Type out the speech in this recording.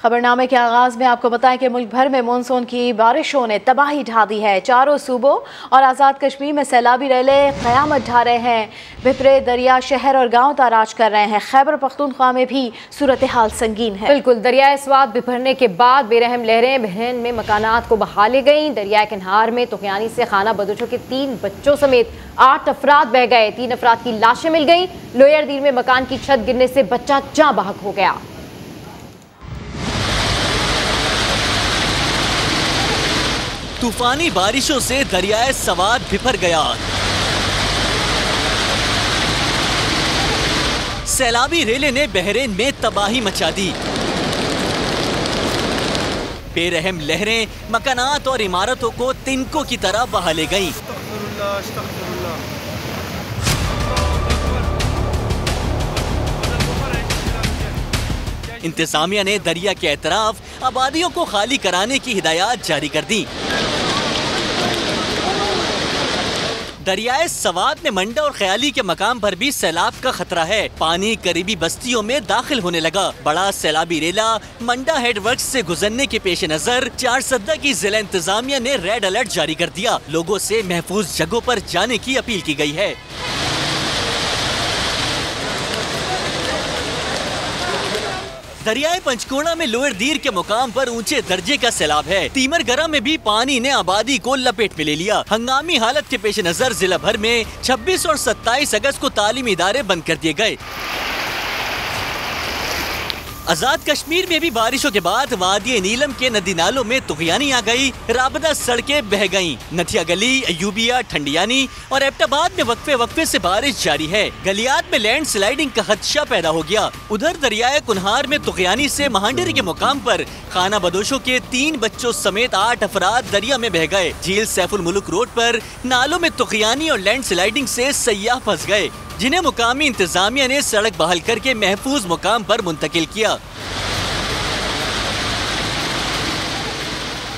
खबरनामे के आगाज में आपको बताएं कि मुल्क भर में मानसून की बारिशों ने तबाही ढा दी है। चारों सूबों और आज़ाद कश्मीर में सैलाबी रेले क़यामत ढा रहे हैं। बिपरे दरिया शहर और गांव ताराज कर रहे हैं। खैबर पख्तूनख्वा में भी सूरत हाल संगीन है। बिल्कुल, दरियाए स्वात बिफरने के बाद बेरहम लहरें बहरीन में मकानात को बहा ले गईं। दरियाए किन्हार में तुगयानी से खाना बदोशों के 3 बच्चों समेत 8 अफराद बह गए। 3 अफराद की लाशें मिल गईं। लोयर दीर में मकान की छत गिरने से बच्चा जाँ बहक हो गया। तूफानी बारिशों से दरियाए सवात बिफर गया। सैलाबी रेले ने बहरीन में तबाही मचा दी। बेरहम लहरें मकानात और इमारतों को तिनकों की तरह बहा ले गईं। इंतजामिया ने दरिया के एतराफ आबादियों को खाली कराने की हिदायत जारी कर दी। दरियाए सवात में मंडा और ख्याली के मकाम पर भी सैलाब का खतरा है। पानी करीबी बस्तियों में दाखिल होने लगा। बड़ा सैलाबी रेला मंडा हेड वर्क्स से गुजरने के पेश नजर 4 सद्दा की जिला इंतजामिया ने रेड अलर्ट जारी कर दिया। लोगों से महफूज जगहों पर जाने की अपील की गई है। दरियाए पंचकोड़ा में लोअर दीर के मुकाम पर ऊंचे दर्जे का सैलाब है। तीमरगरा में भी पानी ने आबादी को लपेट में ले लिया। हंगामी हालत के पेश नजर जिला भर में 26 और 27 अगस्त को तालीमी इदारे बंद कर दिए गए। आजाद कश्मीर में भी बारिशों के बाद वादी नीलम के नदी नालों में तुगयानी आ गई। राबदा सड़कें बह गईं। नथिया गली, अयूबिया, ठंडियानी और एबटाबाद में वक्फे वक्फे से बारिश जारी है। गलियात में लैंड स्लाइडिंग का खदशा पैदा हो गया। उधर दरियाए कुन्हार में तुगयानी से महांडरी के मुकाम पर खाना बदोशों के 3 बच्चों समेत 8 अफराद दरिया में बह गए। झील सैफुल मुल्क रोड पर नालों में तुगयानी और लैंड स्लाइडिंग से सयाह फंस गए, जिन्हें मुकामी इंतजामिया ने सड़क बहाल करके महफूज मुकाम पर मुंतकिल किया।